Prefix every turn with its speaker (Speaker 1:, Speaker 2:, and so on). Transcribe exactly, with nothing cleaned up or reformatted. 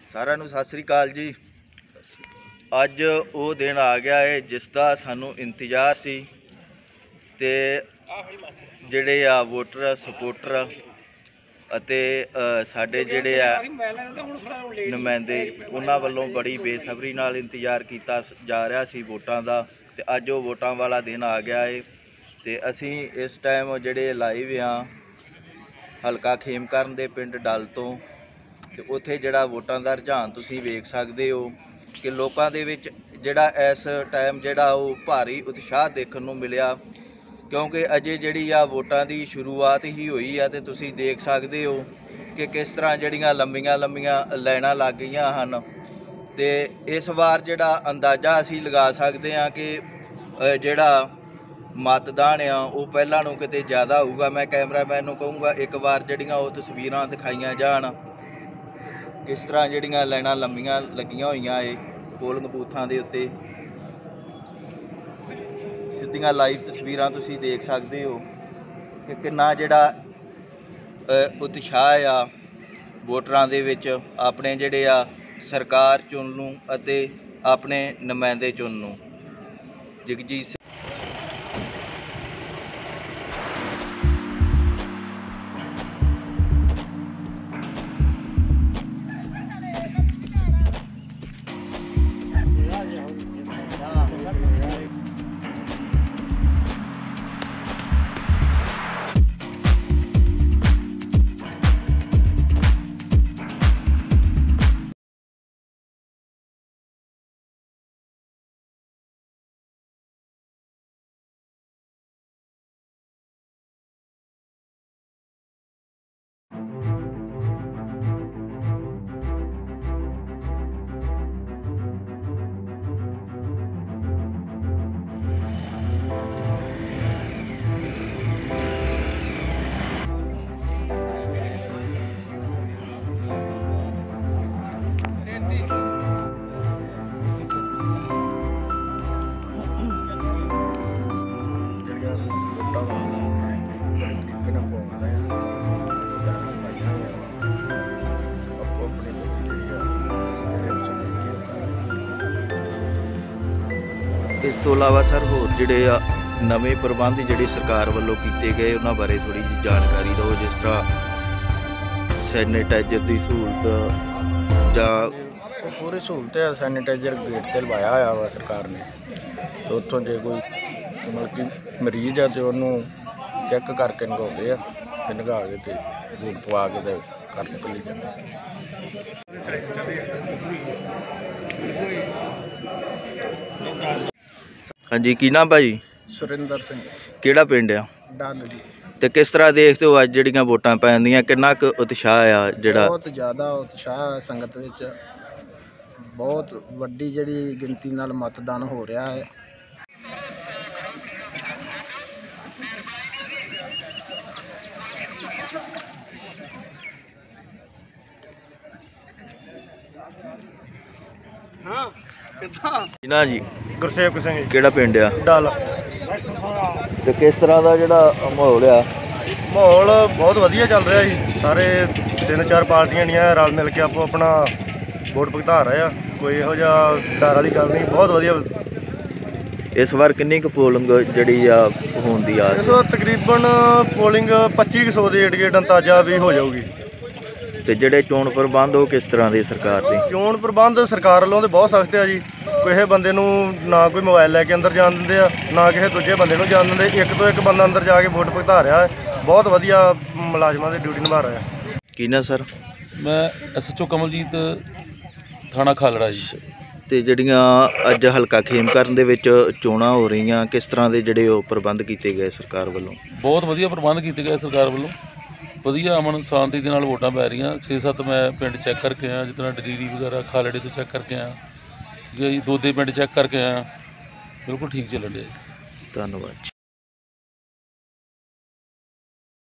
Speaker 1: ਸਾਰਿਆਂ ਨੂੰ ਸਤਿ ਸ੍ਰੀ ਅਕਾਲ ਜੀ। ਅੱਜ ਉਹ ਦਿਨ ਆ ਗਿਆ ਹੈ ਜਿਸ ਦਾ ਸਾਨੂੰ ਇੰਤਜ਼ਾਰ ਸੀ ਤੇ ਜਿਹੜੇ ਆ ਵੋਟਰ ਸਪੋਰਟਰ ਅਤੇ ਸਾਡੇ ਜਿਹੜੇ ਆ ਨੁਮਾਇੰਦੇ ਉਹਨਾਂ ਵੱਲੋਂ ਬੜੀ ਬੇਸਬਰੀ ਨਾਲ ਇੰਤਜ਼ਾਰ ਕੀਤਾ ਜਾ ਰਿਹਾ ਸੀ ਵੋਟਾਂ ਦਾ, ਤੇ ਅੱਜ ਉਹ ਵੋਟਾਂ ਵਾਲਾ ਦਿਨ ਆ ਗਿਆ ਹੈ। ਤੇ ਅਸੀਂ ਇਸ ਟਾਈਮ ਜਿਹੜੇ ਲਾਈਵ ਆ ਹਲਕਾ ਖੇਮਕਰਨ ਦੇ ਪਿੰਡ ਡੱਲ ਤੋਂ, ਤੇ ਉੱਥੇ ਜਿਹੜਾ ਵੋਟਾਂ ਦਾ ਰੁਝਾਨ ਤੁਸੀਂ ਵੇਖ ਸਕਦੇ ਹੋ ਕਿ ਲੋਕਾਂ ਦੇ ਵਿੱਚ ਜਿਹੜਾ ਇਸ ਟਾਈਮ ਜਿਹੜਾ ਉਹ ਭਾਰੀ ਉਤਸ਼ਾਹ ਦੇਖਣ ਨੂੰ ਮਿਲਿਆ, ਕਿਉਂਕਿ ਅਜੇ ਜਿਹੜੀ ਆ ਵੋਟਾਂ ਦੀ ਸ਼ੁਰੂਆਤ ਹੀ ਹੋਈ ਆ। ਤੇ ਤੁਸੀਂ ਦੇਖ ਸਕਦੇ ਹੋ ਕਿ ਕਿਸ ਤਰ੍ਹਾਂ ਜਿਹੜੀਆਂ ਲੰਬੀਆਂ ਲੰਬੀਆਂ ਲਾਈਨਾਂ ਲੱਗ ਗਈਆਂ ਹਨ। ਤੇ ਇਸ ਵਾਰ ਜਿਹੜਾ ਅੰਦਾਜ਼ਾ ਅਸੀਂ ਲਗਾ ਸਕਦੇ ਹਾਂ ਕਿ ਜਿਹੜਾ ਮਤਦਾਨ ਆ ਉਹ ਪਹਿਲਾਂ ਨੂੰ ਕਿਤੇ ਜ਼ਿਆਦਾ ਹੋਊਗਾ। ਮੈਂ ਕੈਮਰਾਮੈਨ ਨੂੰ ਕਹੂੰਗਾ ਇੱਕ ਵਾਰ ਜਿਹੜੀਆਂ ਉਹ ਤਸਵੀਰਾਂ ਦਿਖਾਈਆਂ ਜਾਣ, ਕਿਸ ਤਰ੍ਹਾਂ ਜਿਹੜੀਆਂ ਲਾਈਨਾਂ ਲੰਬੀਆਂ ਲੱਗੀਆਂ ਹੋਈਆਂ ਏ ਪੋਲਿੰਗ ਬੂਥਾਂ ਦੇ ਉੱਤੇ। ਸਿੱਧੀਆਂ ਲਾਈਵ ਤਸਵੀਰਾਂ ਤੁਸੀਂ ਦੇਖ ਸਕਦੇ ਹੋ ਕਿ ਕਿੰਨਾ ਜਿਹੜਾ ਉਤਸ਼ਾਹ ਆ ਵੋਟਰਾਂ ਦੇ ਵਿੱਚ ਆਪਣੇ ਜਿਹੜੇ ਆ ਸਰਕਾਰ ਚੁਣਨ ਨੂੰ ਅਤੇ ਆਪਣੇ ਨੁਮਾਇੰਦੇ ਚੁਣਨ ਨੂੰ। ਜਗਜੀਤ ਸਿੰਘ ਇਸ ਤੋਂ ਇਲਾਵਾ ਸਰ ਹੋਰ ਜਿਹੜੇ ਆ ਨਵੇਂ ਪ੍ਰਬੰਧ ਜਿਹੜੇ ਸਰਕਾਰ ਵੱਲੋਂ ਕੀਤੇ ਗਏ ਉਹਨਾਂ ਬਾਰੇ ਥੋੜ੍ਹੀ ਜਿਹੀ ਜਾਣਕਾਰੀ ਦਿਓ, ਜਿਸ ਤਰ੍ਹਾਂ ਸੈਨੀਟਾਈਜ਼ਰ ਦੀ ਸਹੂਲਤ ਜਾਂ
Speaker 2: ਪੂਰੀ ਸਹੂਲਤ ਹੈ। ਸੈਨੀਟਾਈਜ਼ਰ ਗੇਟ 'ਤੇ ਲਵਾਇਆ ਹੋਇਆ ਵਾ ਸਰਕਾਰ ਨੇ, ਤੇ ਉੱਥੋਂ ਜੇ ਕੋਈ ਮਤਲਬ ਕਿ ਮਰੀਜ਼ ਆ ਤੇ ਉਹਨੂੰ ਚੈੱਕ ਕਰਕੇ ਨਗਾਉਂਦੇ ਆ, ਤੇ ਨਗਾ ਕੇ ਤੇ ਵੋਟ ਪਵਾ ਕੇ ਤੇ ਕਰ ਨਿਕਲੀ ਜਾਂਦੇ।
Speaker 1: ਹਾਂਜੀ, ਕੀ ਨਾਮ ਭਾਜੀ?
Speaker 2: ਸੁਰਿੰਦਰ ਸਿੰਘ।
Speaker 1: ਕਿਹੜਾ ਪਿੰਡ ਆ?
Speaker 2: ਡੱਲ ਜੀ।
Speaker 1: ਤੇ ਕਿਸ ਤਰ੍ਹਾਂ ਦੇਖਦੇ ਹੋ ਅੱਜ ਜਿਹੜੀਆਂ ਵੋਟਾਂ ਪੈਂਦੀਆਂ, ਕਿੰਨਾ ਕੁ ਉਤਸ਼ਾਹ ਆ? ਜਿਹੜਾ
Speaker 2: ਬਹੁਤ ਜ਼ਿਆਦਾ ਉਤਸ਼ਾਹ ਹੈ ਸੰਗਤ ਵਿੱਚ, ਬਹੁਤ ਵੱਡੀ ਜਿਹੜੀ ਗਿਣਤੀ ਨਾਲ ਮਤਦਾਨ ਹੋ ਰਿਹਾ ਹੈ।
Speaker 1: ਹਾਂ ਕਿੱਦਾਂ ਨਾ ਜੀ?
Speaker 2: ਗੁਰਸੇਵਕ ਸਿੰਘ।
Speaker 1: ਕਿਹੜਾ ਪਿੰਡ ਆ?
Speaker 2: ਡੱਲ।
Speaker 1: ਤੇ ਕਿਸ ਤਰ੍ਹਾਂ ਦਾ ਜਿਹੜਾ ਮਾਹੌਲ ਆ?
Speaker 2: ਮਾਹੌਲ ਬਹੁਤ ਵਧੀਆ ਚੱਲ ਰਿਹਾ ਜੀ। ਸਾਰੇ ਤਿੰਨ ਚਾਰ ਪਾਰਟੀਆਂ ਦੀਆਂ ਰਲ ਮਿਲ ਕੇ ਆਪੋ ਆਪਣਾ ਵੋਟ ਭੁਗਤਾ ਰਹੇ ਆ, ਕੋਈ ਇਹੋ ਜਿਹਾ ਡਰ ਵਾਲੀ ਗੱਲ ਨਹੀਂ, ਬਹੁਤ ਵਧੀਆ।
Speaker 1: ਇਸ ਵਾਰ ਕਿੰਨੀ ਕੁ ਪੋਲਿੰਗ ਜਿਹੜੀ ਆ ਹੋਣ ਦੀ ਆਸ?
Speaker 2: ਇਸ ਵਾਰ ਤਕਰੀਬਨ ਪੋਲਿੰਗ ਪੱਚੀ ਸੌ ਦੇ ਏਡ ਗੇਟ ਅੰਦਾਜ਼ਾ ਵੀ ਹੋ ਜਾਊਗੀ।
Speaker 1: ਤੇ ਜਿਹੜੇ ਚੋਣ ਪ੍ਰਬੰਧ ਉਹ ਕਿਸ ਤਰ੍ਹਾਂ ਦੇ ਸਰਕਾਰ ਦੇ?
Speaker 2: ਚੋਣ ਪ੍ਰਬੰਧ ਸਰਕਾਰ ਵੱਲੋਂ ਤੇ ਬਹੁਤ ਸਖਤ ਆ ਜੀ। ਕਿਸੇ ਬੰਦੇ ਨੂੰ ਨਾ ਕੋਈ ਮੋਬਾਈਲ ਲੈ ਕੇ ਅੰਦਰ ਜਾਣ ਦਿੰਦੇ ਆ, ਨਾ ਕਿਸੇ ਦੂਜੇ ਬੰਦੇ ਨੂੰ ਜਾਣ ਦਿੰਦੇ। ਇੱਕ ਤੋਂ ਇੱਕ ਬੰਦਾ ਅੰਦਰ ਜਾ ਕੇ ਵੋਟ ਭੁਗਤਾ ਰਿਹਾ ਹੈ। ਬਹੁਤ ਵਧੀਆ ਮੁਲਾਜ਼ਮਾਂ ਦੀ ਡਿਊਟੀ ਨਿਭਾ ਰਿਹਾ ਹੈ।
Speaker 1: ਕੀ ਨਾ ਸਰ?
Speaker 3: ਮੈਂ ਐਸ ਐਚ ਓ ਕਮਲਜੀਤ, ਥਾਣਾ ਖਾਲੜਾ ਜੀ।
Speaker 1: ਤੇ ਜਿਹੜੀਆਂ ਅੱਜ ਹਲਕਾ ਖੇਮਕਰਨ ਦੇ ਵਿੱਚ ਚੋਣਾਂ ਹੋ ਰਹੀਆਂ, ਕਿਸ ਤਰ੍ਹਾਂ ਦੇ ਜਿਹੜੇ ਉਹ ਪ੍ਰਬੰਧ ਕੀਤੇ ਗਏ ਸਰਕਾਰ ਵੱਲੋਂ?
Speaker 3: ਬਹੁਤ ਵਧੀਆ ਪ੍ਰਬੰਧ ਕੀਤੇ ਗਏ ਸਰਕਾਰ ਵੱਲੋਂ, ਵਧੀਆ ਅਮਨ ਸ਼ਾਂਤੀ ਦੇ ਨਾਲ ਵੋਟਾਂ ਪੈ ਰਹੀਆਂ। ਛੇ ਸੱਤ ਮੈਂ ਪਿੰਡ ਚੈੱਕ ਕਰਕੇ ਆਇਆ, ਜਿਸ ਤਰ੍ਹਾਂ ਡਰੀਰੀ ਵਗੈਰਾ ਖਾਲੜੇ ਤੋਂ ਚੈੱਕ ਕਰਕੇ ਆਇਆ ਜੀ, ਦੋਦੇ ਪਿੰਡ ਚੈੱਕ ਕਰਕੇ ਆਇਆ। ਬਿਲਕੁਲ ਠੀਕ ਚੱਲਣ ਡਿਆ ਜੀ।
Speaker 1: ਧੰਨਵਾਦ।